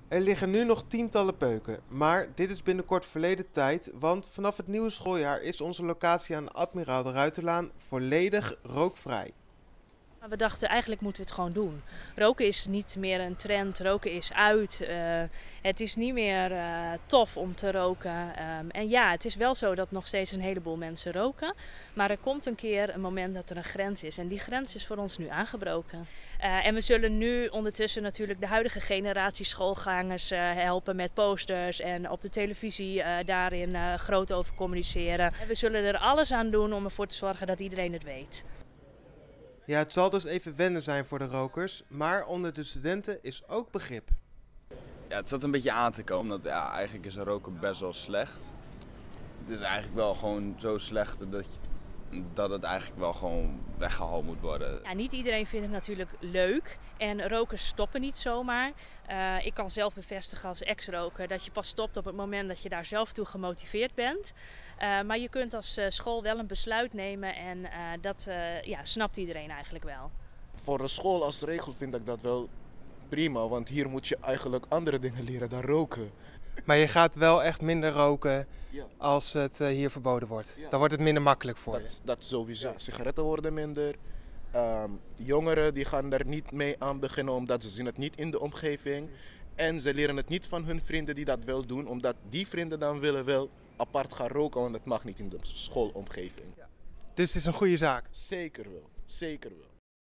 Er liggen nu nog tientallen peuken, maar dit is binnenkort verleden tijd, want vanaf het nieuwe schooljaar is onze locatie aan Admiraal de Ruiterlaan volledig rookvrij. We dachten eigenlijk moeten we het gewoon doen. Roken is niet meer een trend, roken is uit. Het is niet meer tof om te roken. En ja, het is wel zo dat nog steeds een heleboel mensen roken. Maar er komt een keer een moment dat er een grens is. En die grens is voor ons nu aangebroken. En we zullen nu ondertussen natuurlijk de huidige generatie schoolgangers helpen met posters. En op de televisie daarin groot over communiceren. En we zullen er alles aan doen om ervoor te zorgen dat iedereen het weet. Ja, het zal dus even wennen zijn voor de rokers, maar onder de studenten is ook begrip. Ja, het zat een beetje aan te komen, omdat eigenlijk is roken best wel slecht. Het is eigenlijk wel gewoon zo slecht dat het eigenlijk wel gewoon weggehaald moet worden. Ja, niet iedereen vindt het natuurlijk leuk en rokers stoppen niet zomaar. Ik kan zelf bevestigen als ex-roker dat je pas stopt op het moment dat je daar zelf toe gemotiveerd bent. Maar je kunt als school wel een besluit nemen en dat snapt iedereen eigenlijk wel. Voor de school als regel vind ik dat wel prima, want hier moet je eigenlijk andere dingen leren dan roken. Maar je gaat wel echt minder roken Ja. als het hier verboden wordt. Ja. Dan wordt het minder makkelijk voor je. Dat sowieso. Sigaretten worden minder. Jongeren die gaan er niet mee aan beginnen omdat ze zien het niet in de omgeving. En ze leren het niet van hun vrienden die dat wel doen, omdat die vrienden dan willen wel apart gaan roken, want dat mag niet in de schoolomgeving. Dus het is een goede zaak. Zeker wel, zeker wel.